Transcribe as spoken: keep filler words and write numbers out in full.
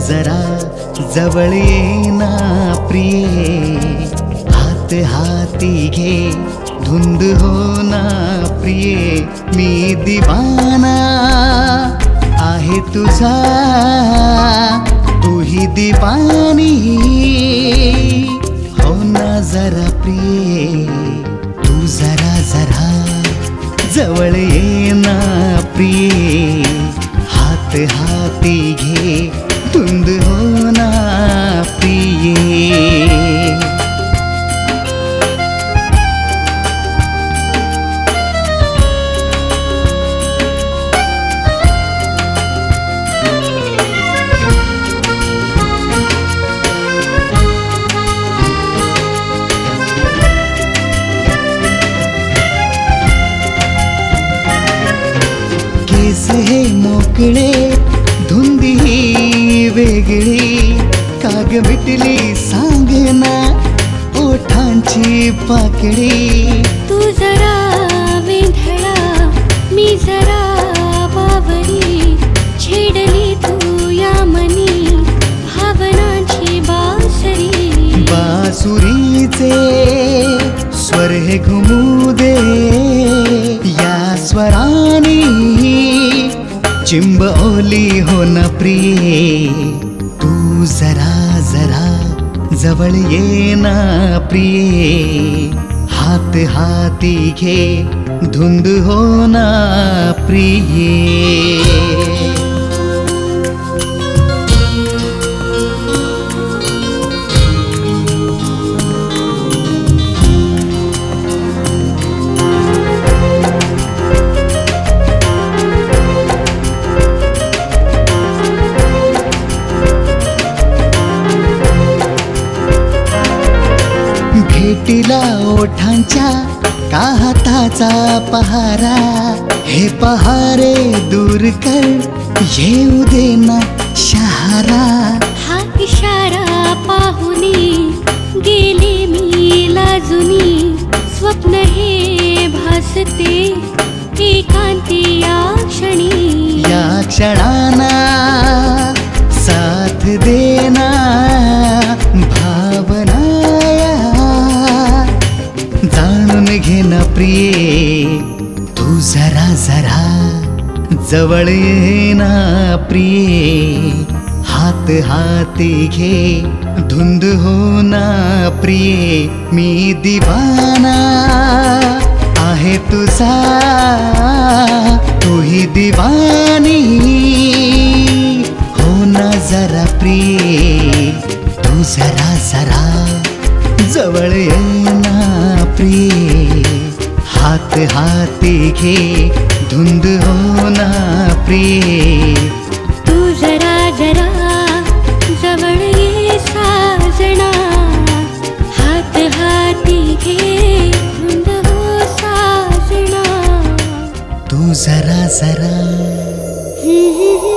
जरा जवळ ये ना प्रिये, हात हाती घे धुंद हो ना प्रिये, मी दीवाना आहे तुझा, तूही दीवानी हो ना जरा प्रिये, तू जरा जरा जवळ ये ना प्रिये, हात हाती घे धुंद हो ना प्रिये। केस हे मोकळे धुंदी ही वेगळी, काग मिटली सांग ना ओठांची पाकळी, तू जरा वेंधळा मी जरा बावरी, छेडली तू या मनी भावनांची बासरी, बासुरीचे स्वर हे घुमू दे या स्वरानी, चिंब ओली हो ना प्रिये, तू जरा जरा जवळ ये ना प्रिये, हात हाती घे धुंद हो ना प्रिये। भेटीला ओठांच्या का हाताचा पहारा, हे पहारे दूर कर येऊ दे ना शहारा, हा इशारा पाहुनी गेले मी लाजुनी, स्वप्न हे भासते एकांती या क्षणी, या क्षणाना साथ देना भावना जाणून घे ना प्रिये, तू जरा जरा जवळ ये ना प्रिये, हात हाती घे धुंद हो ना प्रिये, मी दीवाना आहे तुझा, तूही दीवानी हो ना जरा प्रिये, तू जरा जरा जवळ ये ना प्रिये, हात हाती घे धुंद हो ना प्रिये, तू जरा जरा जवळ ये साजना, हात हाती घे धुंद हो साजना, तू जरा जरा